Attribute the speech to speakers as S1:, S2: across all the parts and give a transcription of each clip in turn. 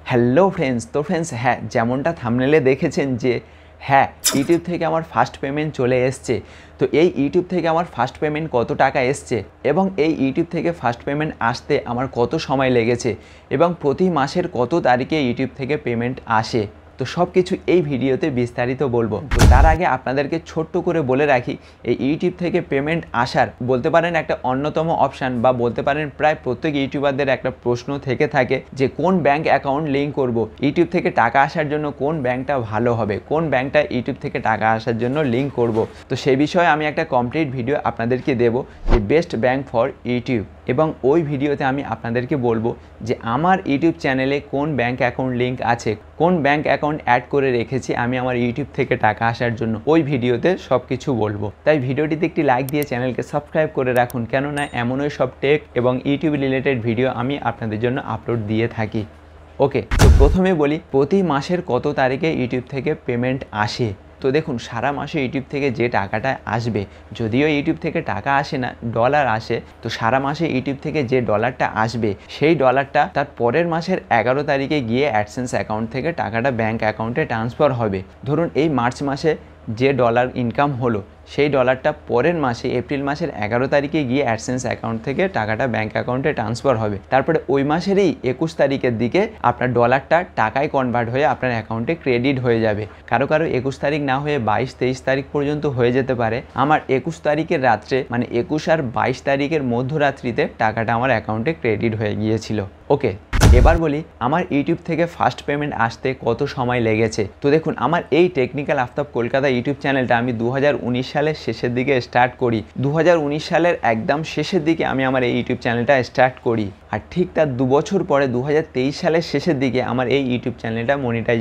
S1: Hello friends, তো friends হ্যাঁ, যেমনটা থাম্বনেলে দেখেছেন যে হ্যাঁ, ইউটিউব থেকে আমার ফার্স্ট পেমেন্ট চলে এসছে। তো এই ইউটিউব থেকে আমার ফার্স্ট পেমেন্ট কত টাকা এসছে এবং এই ইউটিউব থেকে ফার্স্ট পেমেন্ট আসতে আমার কত সময় লেগেছে এবং প্রতি মাসের কত তারিখে ইউটিউব থেকে পেমেন্ট আসে, তো সব কিছু এই ভিডিওতে বিস্তারিত বলবো। তো তার আগে আপনাদেরকে ছোট্ট করে বলে রাখি, এই ইউটিউব থেকে পেমেন্ট আসার বলতে পারেন একটা অন্যতম অপশান বা বলতে পারেন প্রায় প্রত্যেক ইউটিউবারদের একটা প্রশ্ন থেকে থাকে যে কোন ব্যাঙ্ক অ্যাকাউন্ট লিঙ্ক করব, ইউটিউব থেকে টাকা আসার জন্য কোন ব্যাঙ্কটা ভালো হবে, কোন ব্যাঙ্কটা ইউটিউব থেকে টাকা আসার জন্য লিঙ্ক করব। তো সেই বিষয়ে আমি একটা কমপ্লিট ভিডিও আপনাদেরকে দেব যে বেস্ট ব্যাঙ্ক ফর ইউটিউব, এবং ওই ভিডিওতে আমি আপনাদেরকে বলবো যে আমার ইউটিউব চ্যানেলে কোন ব্যাঙ্ক অ্যাকাউন্ট লিঙ্ক আছে, কোন ব্যাঙ্ক অ্যাকাউন্ট অ্যাড করে রেখেছি আমি আমার ইউটিউব থেকে টাকা আসার জন্য, ওই ভিডিওতে সব কিছু বলবো। তাই ভিডিওটিতে একটি লাইক দিয়ে চ্যানেলকে সাবস্ক্রাইব করে রাখুন, কেননা এমনই সব টেক এবং ইউটিউব রিলেটেড ভিডিও আমি আপনাদের জন্য আপলোড দিয়ে থাকি। ওকে, তো প্রথমে বলি প্রতি মাসের কত তারিখে ইউটিউব থেকে পেমেন্ট আসে। তো দেখুন, সারা মাসে ইউটিউব থেকে যে টাকাটা আসবে, যদিও ইউটিউব থেকে টাকা আসে না, ডলার আসে, তো সারা মাসে ইউটিউব থেকে যে ডলারটা আসবে সেই ডলারটা তার পরের মাসের 11 তারিখে গিয়ে অ্যাডসেন্স অ্যাকাউন্ট থেকে টাকাটা ব্যাঙ্ক অ্যাকাউন্টে ট্রান্সফার হবে। ধরুন এই মার্চ মাসে যে ডলার ইনকাম হলো সেই ডলারটা পরের মাসে এপ্রিল মাসের 11 তারিখে গিয়ে অ্যাডসেন্স অ্যাকাউন্ট থেকে টাকাটা ব্যাঙ্ক অ্যাকাউন্টে ট্রান্সফার হবে। তারপরে ওই মাসেরই 21 তারিখের দিকে আপনার ডলারটা টাকায় কনভার্ট হয়ে আপনার অ্যাকাউন্টে ক্রেডিট হয়ে যাবে। কারো 21 তারিখ না হয়ে 22-23 তারিখ পর্যন্ত হয়ে যেতে পারে। আমার 21 তারিখের রাত্রে মানে 21 আর 22 তারিখের মধ্যরাত্রিতে টাকাটা আমার অ্যাকাউন্টে ক্রেডিট হয়ে গিয়েছিল। ওকে, এবার বলি আমার ইউটিউব থেকে ফার্স্ট পেমেন্ট আসতে কত সময় লেগেছে। তো দেখুন, আমার এই টেকনিক্যাল আফতাব কলকাতা ইউটিউব চ্যানেলটা আমি 2019 সালের শেষের দিকে স্টার্ট করি। 2019 সালের একদম শেষের দিকে আমি আমার এই ইউটিউব চ্যানেলটা স্টার্ট করি, আর ঠিক তার 2 বছর পরে 2023 সালের শেষের দিকে আমার এই ইউটিউব চ্যানেলটা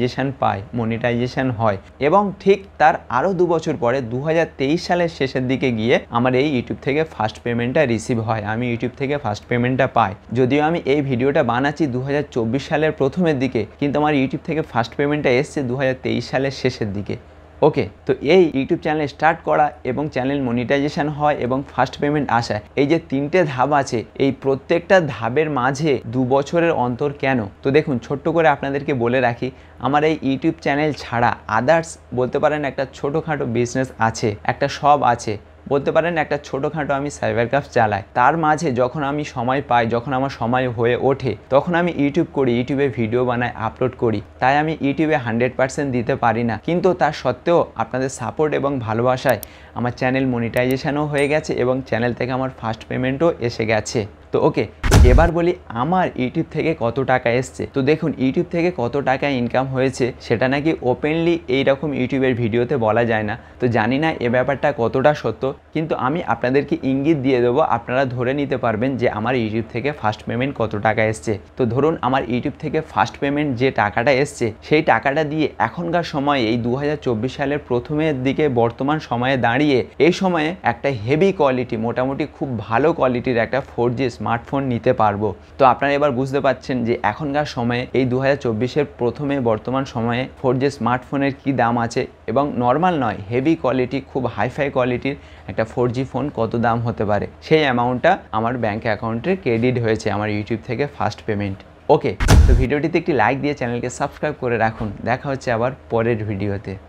S1: মনিটাইজেশন হয়, এবং ঠিক তার আরও 2 বছর পরে 2023 সালের শেষের দিকে গিয়ে আমার এই ইউটিউব থেকে ফার্স্ট পেমেন্টটা রিসিভ হয়, আমি ইউটিউব থেকে ফার্স্ট পেমেন্টটা পাই। যদিও আমি এই ভিডিওটা বানাচ্ছি 2024 সালের প্রথমের দিকে, কিন্তু আমার ইউটিউব থেকে ফার্স্ট পেমেন্টটা এসছে 2023 সালের শেষের দিকে। ওকে, তো এই ইউটিউব চ্যানেল স্টার্ট করা এবং চ্যানেল মনিটাইজেশন হয় এবং ফার্স্ট পেমেন্ট আসা, এই যে 3টে ধাপ আছে, এই প্রত্যেকটা ধাপের মাঝে 2 বছরের অন্তর কেন? তো দেখুন, ছোট্ট করে আপনাদেরকে বলে রাখি, আমার এই ইউটিউব চ্যানেল ছাড়া আদার্স বলতে পারেন একটা ছোটোখাটো বিজনেস আছে, একটা শপ আছে, বলতে পারেন একটা ছোটোখাটো আমি সাইবার ক্যাফে চালাই। তার মাঝে যখন আমি সময় পাই, যখন আমার সময় হয়ে ওঠে, তখন আমি ইউটিউব করি, ইউটিউবে ভিডিও বানাই, আপলোড করি। তাই আমি ইউটিউবে 100% দিতে পারি না, কিন্তু তার সত্ত্বেও আপনাদের সাপোর্ট এবং ভালোবাসায় আমার চ্যানেল মনিটাইজেশনও হয়ে গেছে এবং চ্যানেল থেকে আমার ফার্স্ট পেমেন্টও এসে গেছে। তো ওকে, এবার বলি আমার ইউটিউব থেকে কত টাকা এসছে। তো দেখুন, ইউটিউব থেকে কত টাকা ইনকাম হয়েছে সেটা নাকি ওপেনলি এইরকম ইউটিউবের ভিডিওতে বলা যায় না। তো জানি না এ ব্যাপারটা কতটা সত্য, কিন্তু আমি আপনাদেরকে ইঙ্গিত দিয়ে দেবো, আপনারা ধরে নিতে পারবেন যে আমার ইউটিউব থেকে ফার্স্ট পেমেন্ট কত টাকা এসছে। তো ধরুন, আমার ইউটিউব থেকে ফার্স্ট পেমেন্ট যে টাকাটা এসছে সেই টাকাটা দিয়ে এখনকার সময়ে এই 2024 সালের প্রথমের দিকে বর্তমান সময়ে দাঁড়িয়ে এই সময়ে একটা হেভি কোয়ালিটি, মোটামুটি খুব ভালো কোয়ালিটির একটা 4G স্মার্টফোন নিতে পারবো। তো আপনারা এবার বুঝতে পারছেন যে এখনকার সময়ে এই 2024-এর প্রথমে বর্তমান সময়ে 4G স্মার্টফোনের কি দাম আছে, এবং নর্মাল নয়, হেভি কোয়ালিটি, খুব হাইফাই কোয়ালিটির একটা 4G ফোন কত দাম হতে পারে। সেই অ্যামাউন্টটা আমার ব্যাঙ্ক অ্যাকাউন্টে ক্রেডিট হয়েছে আমার ইউটিউব থেকে ফার্স্ট পেমেন্ট। ওকে, তো ভিডিওটিতে একটি লাইক দিয়ে চ্যানেলকে সাবস্ক্রাইব করে রাখুন। দেখা হচ্ছে আবার পরের ভিডিওতে।